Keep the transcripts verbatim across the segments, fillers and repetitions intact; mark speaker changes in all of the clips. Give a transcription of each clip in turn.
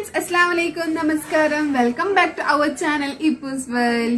Speaker 1: friends, assalamu alaikum, namaskaram. Welcome back to our channel Ipu's World.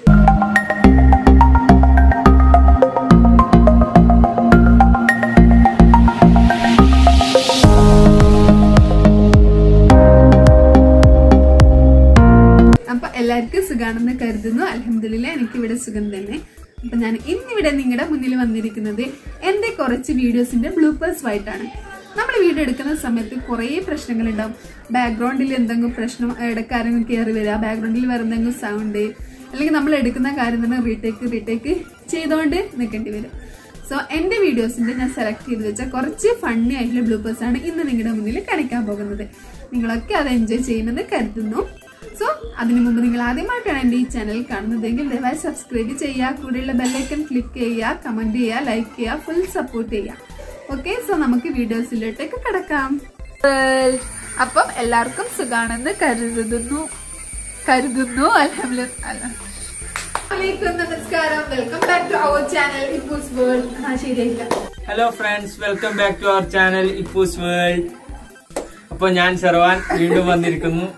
Speaker 1: അപ്പോൾ എല്ലാവർക്കും സുഖാണെന്ന് കരുതുന്നു. അൽഹംദുലില്ലാ എനിക്ക് ഇവിടെ സുഖം തന്നെ. അപ്പോൾ ഞാൻ ഇന്നിവിടെ നിങ്ങളുടെ മുന്നിൽ വന്നിരിക്കുന്നത് എൻ്റെ കുറച്ച് വീഡിയോസിന്റെ ബ്ലൂപ്പേഴ്സ് ആയിട്ടാണ്. നമ്മൾ വീഡിയോ എടുക്കുന്ന സമയത്ത് കുറേ പ്രശ്നങ്ങൾ ഉണ്ടാവും. ബാക്ക്ഗ്രൗണ്ടിൽ എന്തെങ്കിലും പ്രശ്നം, ഇടക്കാരെങ്കിലും കയറി വരിക, ബാക്ക്ഗ്രൗണ്ടിൽ വേറെ എന്തെങ്കിലും സൗണ്ട്, അല്ലെങ്കിൽ നമ്മൾ എടുക്കുന്ന കാര്യം തന്നെ റീടേക്ക് റീടേക്ക് ചെയ്തുകൊണ്ട് നിൽക്കേണ്ടി വരും. സോ എൻ്റെ വീഡിയോസിന്റെ ഞാൻ സെലക്ട് ചെയ്ത് വെച്ച കുറച്ച് ഫണ്ണി ആയിട്ടുള്ള ബ്ലൂപ്പേഴ്സ് ആണ് ഇന്ന് നിങ്ങളുടെ മുന്നിൽ കാണിക്കാൻ പോകുന്നത്. നിങ്ങളൊക്കെ അത് എൻജോയ് ചെയ്യുമെന്ന് കരുതുന്നു. സോ അതിനു മുമ്പ് നിങ്ങൾ ആദ്യമായിട്ടാണ് എൻ്റെ ഈ ചാനൽ കാണുന്നതെങ്കിൽ ദയവായി സബ്സ്ക്രൈബ് ചെയ്യുക, കൂടെയുള്ള ബെല്ലൈക്കൺ ക്ലിക്ക് ചെയ്യുക, കമന്റ് ചെയ്യുക, ലൈക്ക് ചെയ്യുക, ഫുൾ സപ്പോർട്ട് ചെയ്യുക. ഓക്കെ, സോ നമുക്ക് വീഡിയോസിലോട്ടേക്ക് കിടക്കാം. അപ്പം എല്ലാവർക്കും സുഖാണെന്ന് കരുതുന്നു കരുതുന്നു അൽഹംദുലില്ലാ. നമസ്കാരം, welcome back to our channel Ippoos world. ആ ശരിയായില്ല.
Speaker 2: Hello friends, welcome back to our channel Ippoos world. അപ്പൊ ഞാൻ സർവാൻ വീണ്ടും വന്നിരിക്കുന്നു.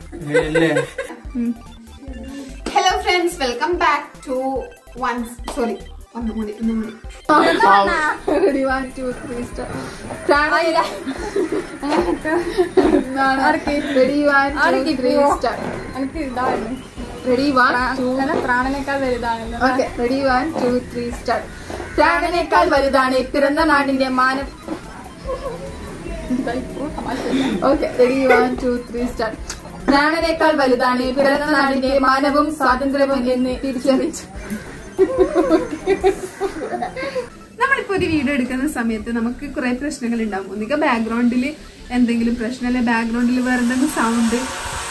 Speaker 1: Hello friends, welcome back to once sorry ഒന്നുകൂടി ഒന്നുകൂടി ready one two three star ready one two three star ready one പ്രാണനേക്കാൾ വലുതാണല്ലോ. Okay, ready one two three star. പ്രാണനേക്കാൾ വലുതാണ് പിറന്ന നാടിന്റെ മാനം. Okay, ready one two three star. പ്രാണനേക്കാൾ വലുതാണ് പിറന്ന നാടിന്റെ മാനവും സ്വാതന്ത്ര്യവും എന്ന് തിരിച്ചറിയിച്ചു. നമ്മളിപ്പോ ഒരു വീഡിയോ എടുക്കുന്ന സമയത്ത് നമുക്ക് കുറെ പ്രശ്നങ്ങൾ ഉണ്ടാവും. ഒന്നിക്ക ബാക്ക്ഗ്രൗണ്ടിൽ എന്തെങ്കിലും പ്രശ്നം, അല്ലെ ബാക്ക്ഗ്രൗണ്ടിൽ വേറെ എന്തെങ്കിലും സൗണ്ട്.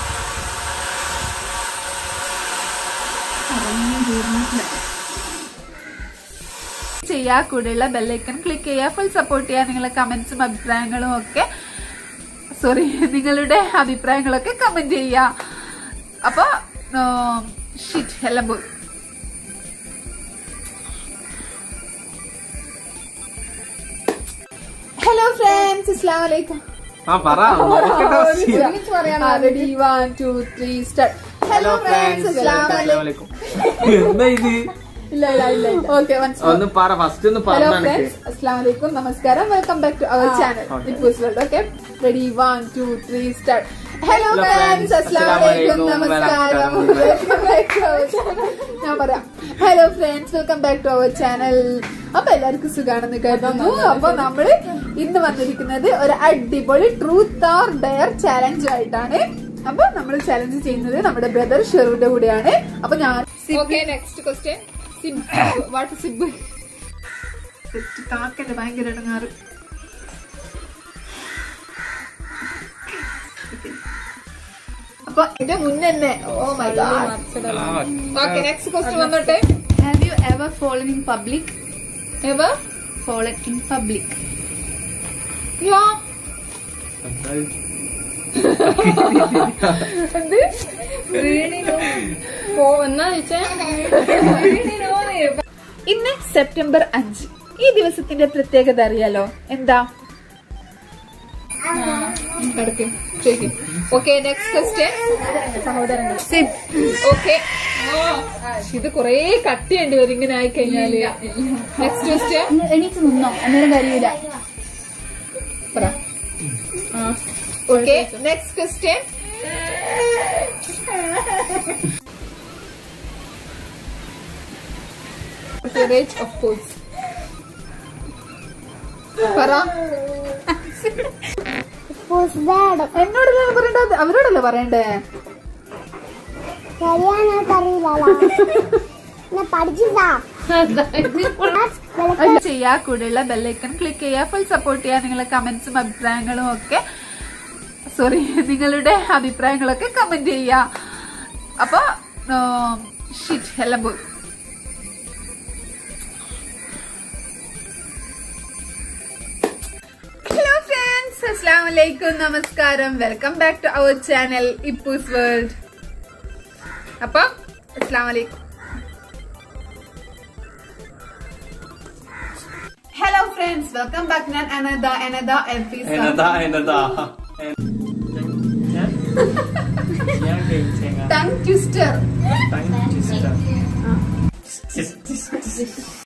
Speaker 1: ചെയ്യാ, കൂടെയുള്ള ബെല്ലൈക്കൺ ക്ലിക്ക് ചെയ്യുക, ഫുൾ സപ്പോർട്ട് ചെയ്യുക. നിങ്ങളെ കമന്റ്സും അഭിപ്രായങ്ങളും ഒക്കെ സോറി നിങ്ങളുടെ അഭിപ്രായങ്ങളൊക്കെ കമന്റ് ചെയ്യുക. അപ്പൊ ഷിറ്റ് എല്ലാം പോയി. ഹലോ ഫ്രണ്ട്സ്, അസ്സലാമു അലൈക്കും. Ready one two three start. Hello friends, അസ്സലാമു അലൈക്കും. ഇല്ല ഇല്ല ഇല്ല ഓക്കെ,
Speaker 2: ഒന്ന് പറ ഫസ്റ്റ് ഒന്ന്
Speaker 1: ഹലോ ഫ്രണ്ട്സ്, അസ്സലാമു അലൈക്കും, നമസ്കാരം, welcome back to our channel Ippoos world. Okay, ready one two three start. Hello friends, അസ്സലാമു അലൈക്കും, നമസ്കാരം, welcome back to our channel. ഞാൻ പറയാം, hello friends, welcome back to our channel. അപ്പൊ എല്ലാവർക്കും സുഖാണെന്ന് കരുതുന്നു. അപ്പൊ നമ്മള് ഇന്ന് വന്നിരിക്കുന്നത് ഒരു അടിപൊളി ട്രൂത്ത് ഓർ ഡെയർ ചാലഞ്ച് ആയിട്ടാണ്. അപ്പൊ നമ്മൾ ചാലഞ്ച് ചെയ്യുന്നത് നമ്മുടെ ബ്രദർ ഷെറുവിന്റെ കൂടെയാണ്. അപ്പൊ ഞാൻ നെക്സ്റ്റ് ക്വസ്റ്റ്യൻ, വാട്ട് സിബ് കാക്കല്ലേ ഭയങ്കര ഇടങ്ങാറ്. അപ്പൊ എന്റെ മുന്നേ oh my God. Okay, next question വന്നോട്ടെ. Have you ever fallen in public? Ever fallen in public? Yeah എന്ത് ഇന്ന് സെപ്റ്റംബർ അഞ്ച്. ഈ ദിവസത്തിന്റെ പ്രത്യേകത അറിയാലോ? എന്താ? Okay, next question. സഹോദരങ്ങൾ സിബ്. ഓക്കെ, ഇത് കൊറേ കട്ടിയുണ്ട് വരും ഇങ്ങനെ ആയി കഴിഞ്ഞാല്. Next question. എനിക്ക് നിന്നോ അന്നേരം കഴിയില്ല. Okay, next question. Of course പറ. എന്നോടല്ലേ പറയണ്ടത്, അവരോടല്ലേ പറയണ്ടേ? ചെയ്യാ, കൂടെയുള്ള ബെല്ലൈക്കൺ ക്ലിക്ക് ചെയ്യാ, ഫുൾ സപ്പോർട്ട് ചെയ്യാ. നിങ്ങളെ കമന്റ്സും അഭിപ്രായങ്ങളും ഒക്കെ സോറി നിങ്ങളുടെ അഭിപ്രായങ്ങളൊക്കെ കമന്റ് ചെയ്യാ. അപ്പൊ ഷിറ്റ് എല്ലാം പോയി. ഹലോ ഫ്രണ്ട്സ്, അസ്സലാമു അലൈക്കും, നമസ്കാരം, welcome back to our channel Ippoos world. അപ്പൊ അസ്സലാമു അലൈക്കും. Hello friends, welcome back. ഞാൻ another another episode tongue twister.
Speaker 2: Tongue twister.